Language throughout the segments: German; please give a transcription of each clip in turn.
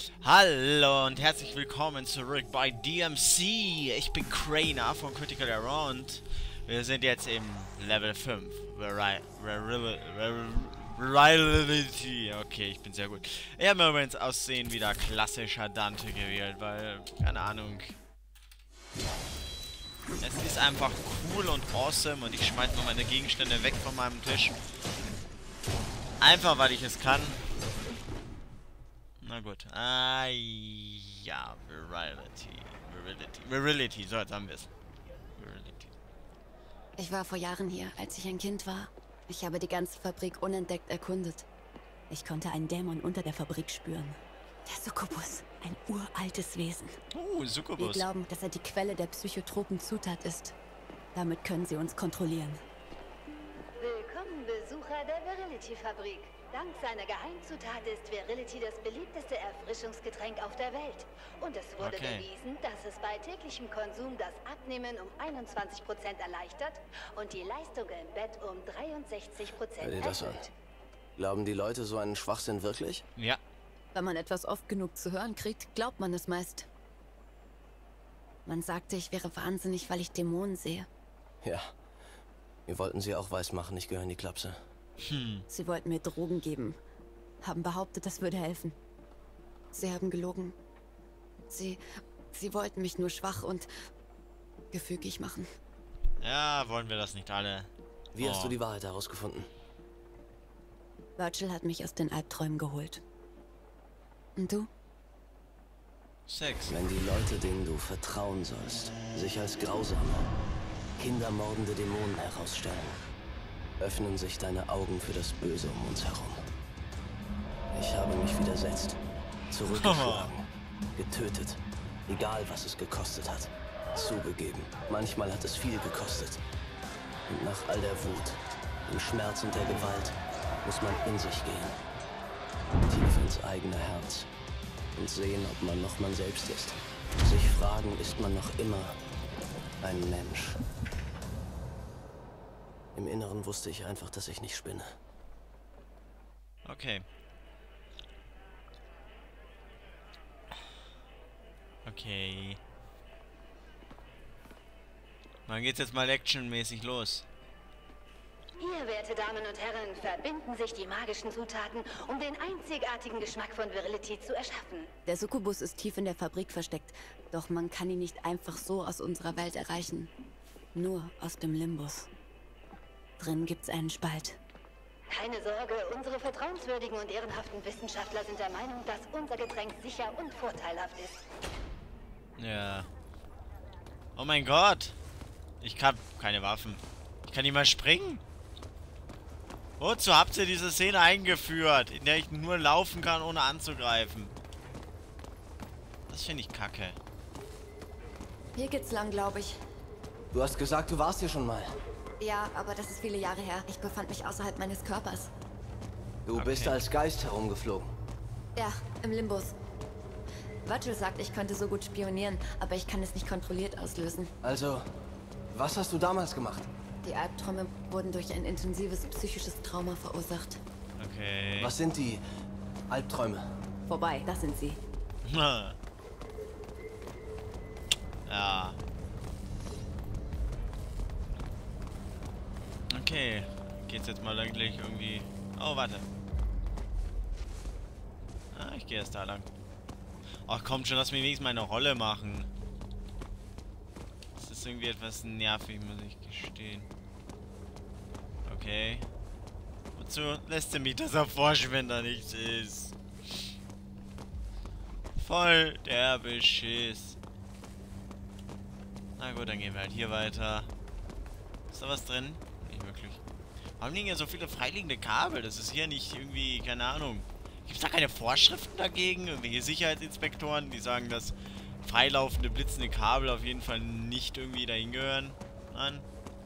Hallo und herzlich willkommen zurück bei DMC. Ich bin Crainer von Critical Error und wir sind jetzt im Level 5. Virility. Okay, ich bin sehr gut. Ich habe mir übrigens aussehen wieder klassischer Dante gewählt, weil, keine Ahnung. Es ist einfach cool und awesome und ich schmeiß mal meine Gegenstände weg von meinem Tisch. Einfach weil ich es kann. Na gut. Ah, ja. Virility. So, jetzt haben wir es. Virility. Ich war vor Jahren hier, als ich ein Kind war. Ich habe die ganze Fabrik unentdeckt erkundet. Ich konnte einen Dämon unter der Fabrik spüren. Der Succubus, ein uraltes Wesen. Wir Succubus. glauben, dass er die Quelle der psychotropen Zutat ist. Damit können sie uns kontrollieren. Willkommen, Besucher der Virility-Fabrik. Dank seiner Geheimzutat ist Virility das beliebteste Erfrischungsgetränk auf der Welt. Und es wurde bewiesen, dass es bei täglichem Konsum das Abnehmen um 21% erleichtert und die Leistung im Bett um 63% Hör dir das an. erhöht. Glauben die Leute so einen Schwachsinn wirklich? Ja. Wenn man etwas oft genug zu hören kriegt, glaubt man es meist. Man sagte, ich wäre wahnsinnig, weil ich Dämonen sehe. Ja. Wir wollten sie auch weismachen, ich gehöre in die Klapse. Sie wollten mir Drogen geben. Haben behauptet, das würde helfen. Sie haben gelogen. Sie wollten mich nur schwach und gefügig machen. Ja, wollen wir das nicht alle? Wie hast du die Wahrheit herausgefunden? Virgil hat mich aus den Albträumen geholt. Und du? Sex. Wenn die Leute, denen du vertrauen sollst, sich als grausame, kindermordende Dämonen herausstellen, öffnen sich deine Augen für das Böse um uns herum. Ich habe mich widersetzt, zurückgeschlagen, getötet, egal was es gekostet hat. Zugegeben, manchmal hat es viel gekostet. Und nach all der Wut, dem Schmerz und der Gewalt muss man in sich gehen, tief ins eigene Herz und sehen, ob man noch man selbst ist. Sich fragen, ist man noch immer ein Mensch? Im Inneren wusste ich einfach, dass ich nicht spinne. Okay. Okay. Dann geht's jetzt mal actionmäßig los. Hier, werte Damen und Herren, verbinden sich die magischen Zutaten, um den einzigartigen Geschmack von Virility zu erschaffen. Der Succubus ist tief in der Fabrik versteckt, doch man kann ihn nicht einfach so aus unserer Welt erreichen. Nur aus dem Limbus. Drin gibt's einen Spalt. Keine Sorge, unsere vertrauenswürdigen und ehrenhaften Wissenschaftler sind der Meinung, dass unser Getränk sicher und vorteilhaft ist. Ja. Oh mein Gott. Ich habe keine Waffen. Ich kann nicht mal springen. Wozu habt ihr diese Szene eingeführt, in der ich nur laufen kann, ohne anzugreifen? Das finde ich kacke. Hier geht's lang, glaube ich. Du hast gesagt, du warst hier schon mal. Ja, aber das ist viele Jahre her. Ich befand mich außerhalb meines Körpers. Du bist als Geist herumgeflogen. Ja, im Limbus. Virgil sagt, ich könnte so gut spionieren, aber ich kann es nicht kontrolliert auslösen. Also, was hast du damals gemacht? Die Albträume wurden durch ein intensives psychisches Trauma verursacht. Okay. Was sind die Albträume? Vorbei, das sind sie. Ja. Okay. Geht's jetzt mal eigentlich irgendwie... Oh, warte. Ah, ich gehe erst da lang. Ach, kommt schon, lass mich wenigstens meine Rolle machen. Das ist irgendwie etwas nervig, muss ich gestehen. Okay. Wozu lässt du mich das erforschen, wenn da nichts ist? Voll der Beschiss. Na gut, dann gehen wir halt hier weiter. Ist da was drin? Nicht wirklich. Warum liegen hier so viele freiliegende Kabel? Das ist hier nicht irgendwie, keine Ahnung. Gibt es da keine Vorschriften dagegen? Irgendwelche Sicherheitsinspektoren, die sagen, dass freilaufende, blitzende Kabel auf jeden Fall nicht irgendwie dahin gehören? Nein?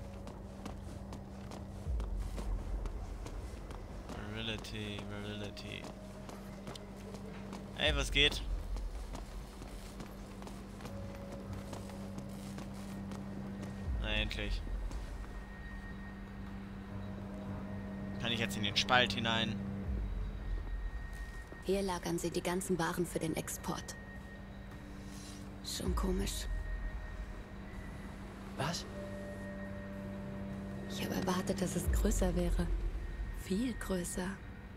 Virility. Hey, was geht? Na, endlich. Kann ich jetzt in den Spalt hinein? Hier lagern sie die ganzen Waren für den Export. Schon komisch. Was? Ich habe erwartet, dass es größer wäre. Viel größer.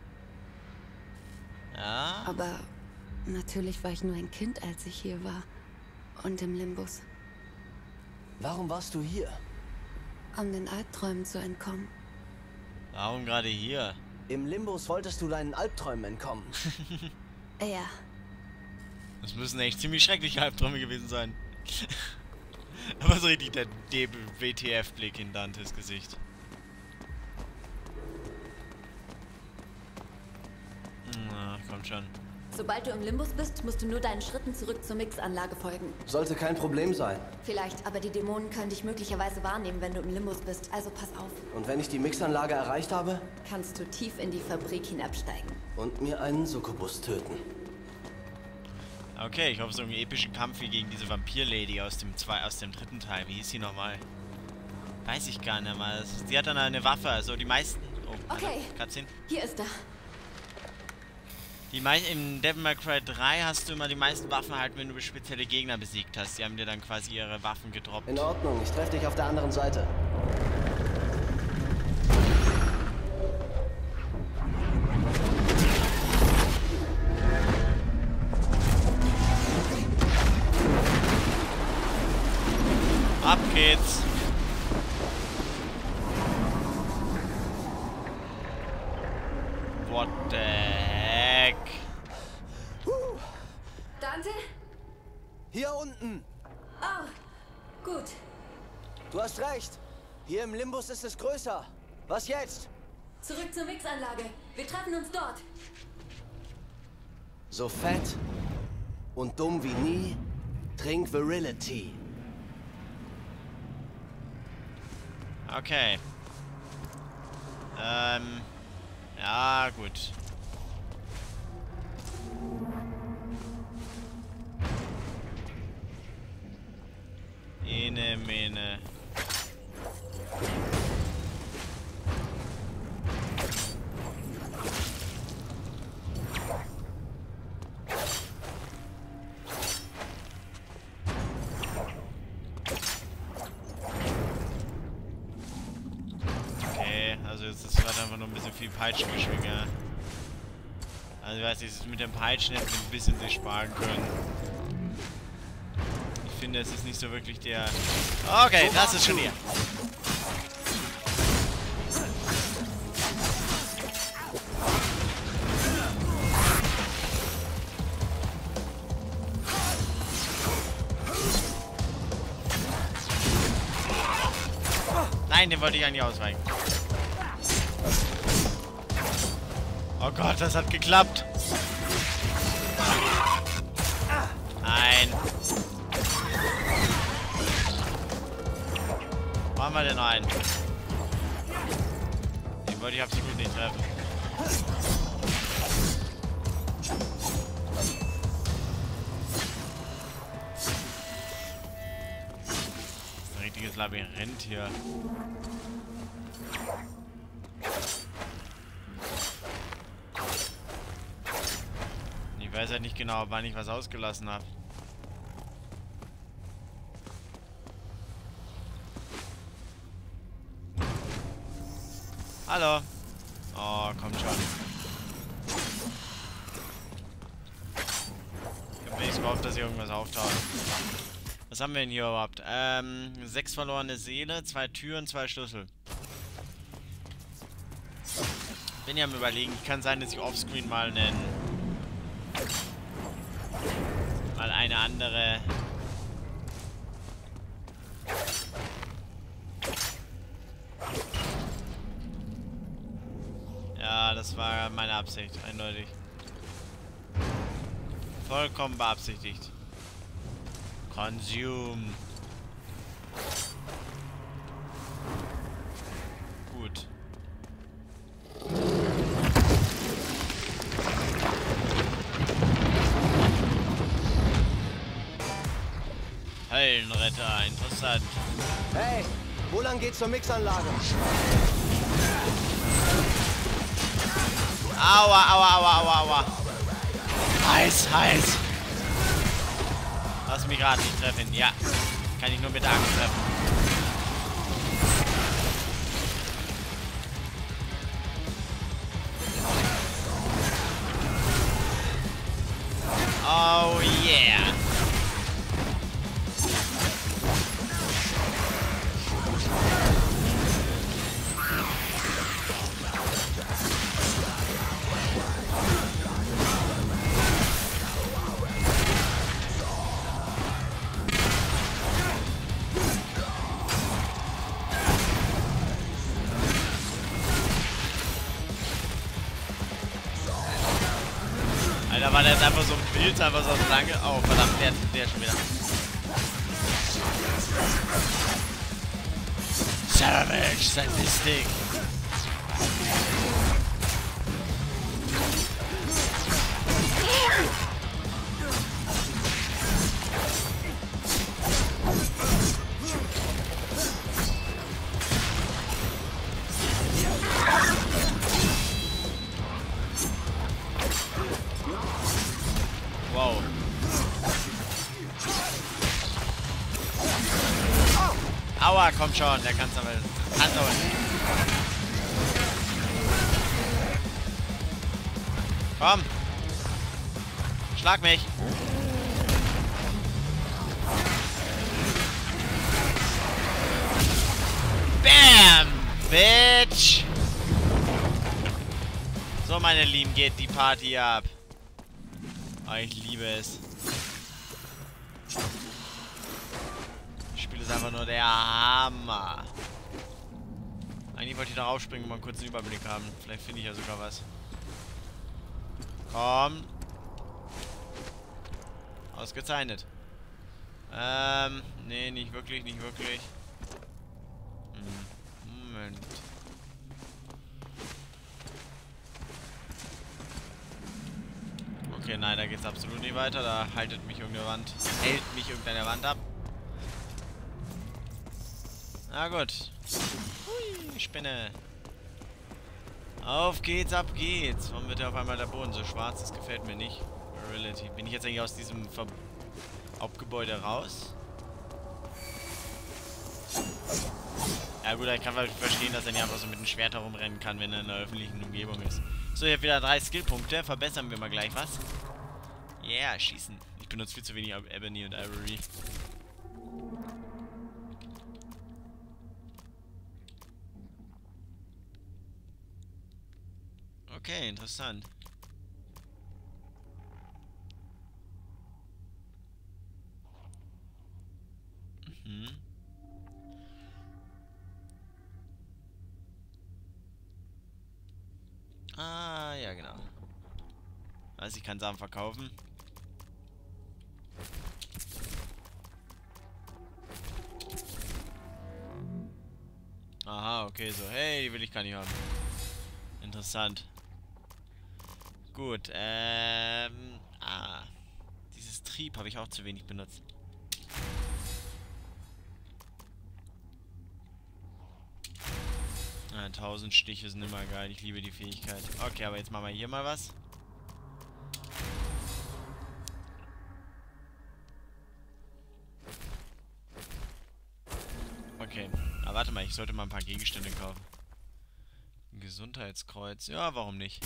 Ja? Aber natürlich war ich nur ein Kind, als ich hier war. Und im Limbus. Warum warst du hier? Um den Albträumen zu entkommen. Warum gerade hier? Im Limbus wolltest du deinen Albträumen entkommen. Ja. Das müssen echt ziemlich schreckliche Albträume gewesen sein. Da war so richtig der WTF-Blick in Dantes Gesicht. Na, kommt schon. Sobald du im Limbus bist, musst du nur deinen Schritten zurück zur Mixanlage folgen. Sollte kein Problem sein. Vielleicht, aber die Dämonen können dich möglicherweise wahrnehmen, wenn du im Limbus bist. Also pass auf. Und wenn ich die Mixanlage erreicht habe? Kannst du tief in die Fabrik hinabsteigen. Und mir einen Succubus töten. Okay, ich hoffe, so einen epischen Kampf wie gegen diese Vampir-Lady aus dem dritten Teil. Wie hieß sie nochmal? Weiß ich gar nicht mal. Die hat dann eine Waffe, also die meisten... Oh, Okay. Cutscene. Hier ist er. In Devil May Cry 3 hast du immer die meisten Waffen halt, wenn du spezielle Gegner besiegt hast. Die haben dir dann quasi ihre Waffen gedroppt. In Ordnung, ich treffe dich auf der anderen Seite. Ab geht's! What the heck? Dante? Hier unten! Oh, gut. Du hast recht. Hier im Limbus ist es größer. Was jetzt? Zurück zur Mixanlage. Wir treffen uns dort. So fett und dumm wie nie, trink Virility. Okay. Ja, gut. Ene, mene. Okay, also jetzt ist gerade einfach nur ein bisschen viel Peitschengeschwinge. Also ich weiß nicht, mit dem Peitschen hätten wir ein bisschen sich sparen können. Ich finde, es ist nicht so wirklich der... Okay, das ist schon hier. Nein, den wollte ich eigentlich ausweichen. Oh Gott, das hat geklappt. Nein. Wo haben wir denn noch einen? Den wollte ich absolut nicht treffen. Das ist ein richtiges Labyrinth hier. Ich weiß halt nicht genau, wann ich was ausgelassen habe. Hallo. Oh, kommt schon. Ich hab wenigstens gehofft, dass hier irgendwas auftaucht. Was haben wir denn hier überhaupt? 6 verlorene Seele, 2 Türen, 2 Schlüssel. Bin ja am Überlegen, kann sein, dass ich offscreen mal eine andere ja, das war meine Absicht, eindeutig. Vollkommen beabsichtigt. Consume. Gut. Höllenretter, interessant. Hey, wo lang geht's zur Mixanlage? Aua, aua, aua, aua, aua. Heiß, heiß. Lass mich gerade nicht treffen. Ja. Kann ich nur mit der Axt treffen. Oh yeah. Alter, war der jetzt einfach so ein Bild, einfach so lange. Oh, verdammt, der schon wieder. Savage, sadistic. Wow. Aua, komm schon, der kann's aber. Kann's aber nicht. Komm. Schlag mich. Bam! Bitch! So, meine Lieben, geht die Party ab. Oh, ich liebe es. Das Spiel ist einfach nur der Hammer. Eigentlich wollte ich da raufspringen und mal einen kurzen Überblick haben. Vielleicht finde ich ja sogar was. Komm. Ausgezeichnet. Nee, nicht wirklich, nicht wirklich. Moment. Okay, nein, da geht's absolut nicht weiter. Da haltet mich irgendeine Wand. Hält mich irgendeine Wand ab. Na gut. Hui, Spinne. Auf geht's, ab geht's. Warum wird ja auf einmal der Boden so schwarz? Das gefällt mir nicht. Reality. Bin ich jetzt eigentlich aus diesem Hauptgebäude raus? Ja gut, ich kann verstehen, dass er nicht einfach so mit dem Schwert herumrennen kann, wenn er in einer öffentlichen Umgebung ist. So, ich habe wieder 3 Skillpunkte. Verbessern wir mal gleich was. Yeah, schießen. Ich benutze viel zu wenig Ebony und Ivory. Okay, interessant. Ah, ja genau. Also ich kann Sachen verkaufen. Aha, okay, so. Hey, die will ich gar nicht haben. Interessant. Gut, dieses Trieb habe ich auch zu wenig benutzt. Ah, 1000 Stiche sind immer geil. Ich liebe die Fähigkeit. Okay, aber jetzt machen wir hier mal was. Okay. Aber warte mal, ich sollte mal ein paar Gegenstände kaufen. Ein Gesundheitskreuz. Ja, warum nicht?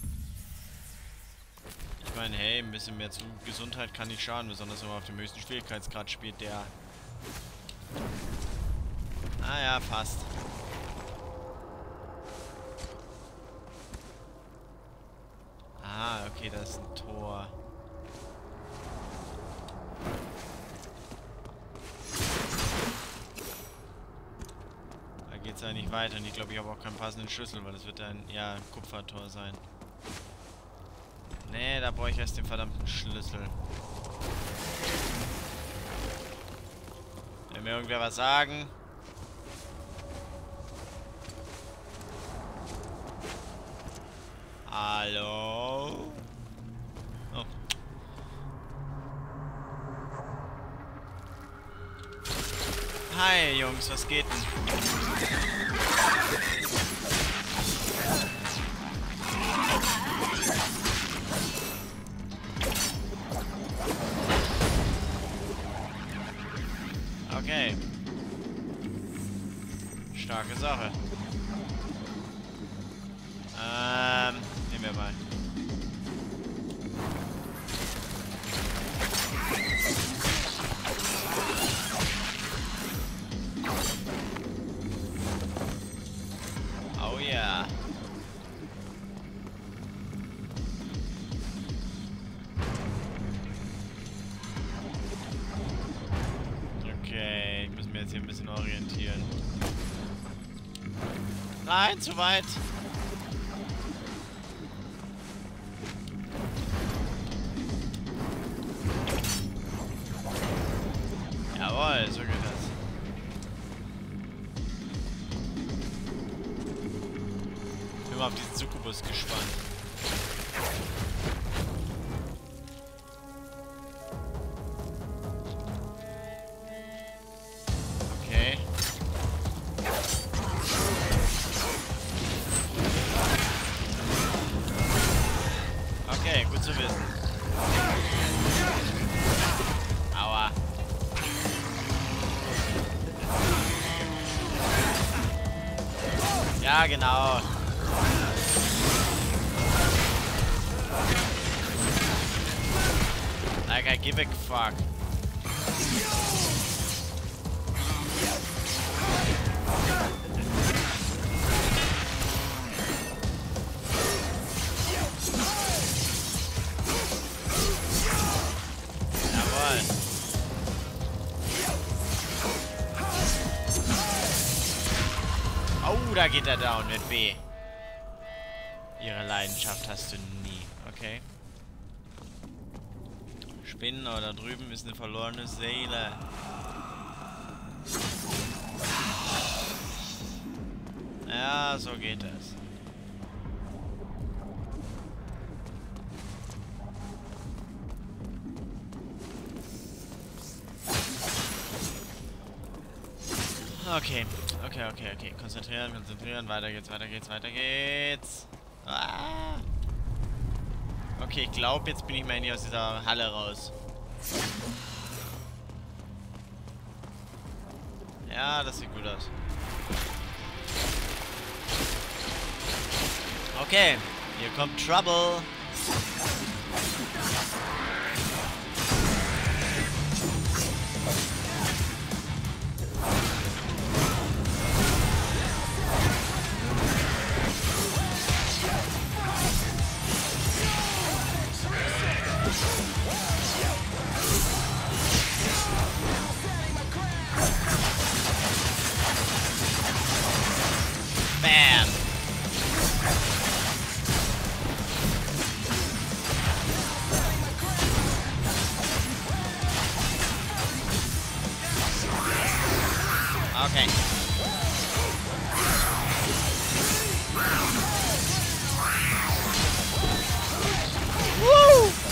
Ich meine, hey, ein bisschen mehr zu Gesundheit kann nicht schaden. Besonders wenn man auf dem höchsten Schwierigkeitsgrad spielt, der... Ah ja, passt. Ah, okay, das ist ein Tor. Da geht's ja nicht weiter und ich glaube, ich habe auch keinen passenden Schlüssel, weil das wird ein, ja, ein Kupfertor sein. Nee, da brauche ich erst den verdammten Schlüssel. Will mir irgendwer was sagen? Hallo? Oh. Hi, Jungs, was geht denn? Okay. Starke Sache. Nehmen wir mal. Oh ja. Okay, ich muss mir jetzt hier ein bisschen orientieren. Nein, zu weit. Jawohl, so geht das. Ich bin mal auf diesen Succubus gespannt. Okay. Okay, gut zu wissen. Aua. Ja, genau. Like I give a fuck. Jawohl. Oh, da geht er down mit B. Ihre Leidenschaft hast du nie. Okay. Spinnen, aber da drüben ist eine verlorene Seele. Ja, so geht es. Okay, okay. Konzentrieren. Weiter geht's. Ah. Okay, ich glaube, jetzt bin ich mal nicht aus dieser Halle raus. Ja, das sieht gut aus. Okay, hier kommt Trouble. Bam! Okay. Woo!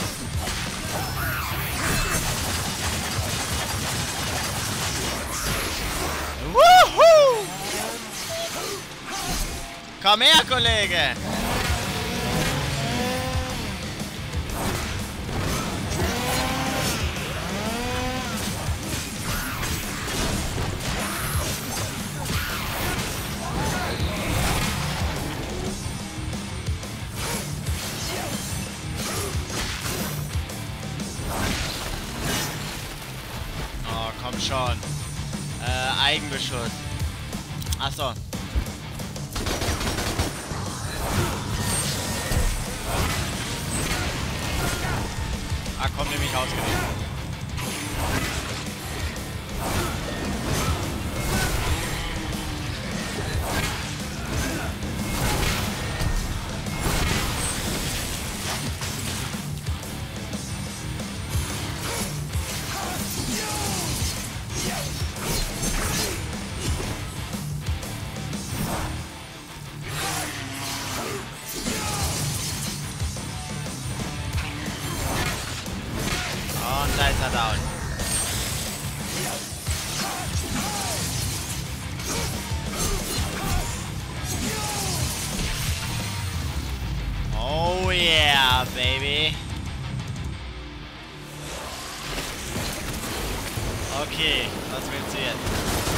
Woohoo! Komm her, Kollege! Oh, komm schon. Eigenbeschuss. Achso. Ah, kommt nämlich rausgelegt. Und da ist er down. Oh yeah, baby. Okay, was willst du jetzt?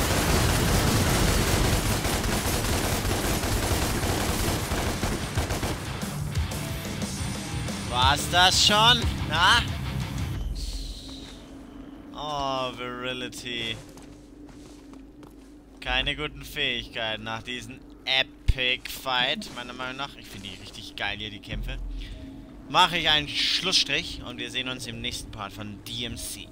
War's das schon? Na? Oh, Virility. Keine guten Fähigkeiten nach diesem Epic Fight, meiner Meinung nach. Ich finde die richtig geil hier, die Kämpfe. Mache ich einen Schlussstrich und wir sehen uns im nächsten Part von DMC.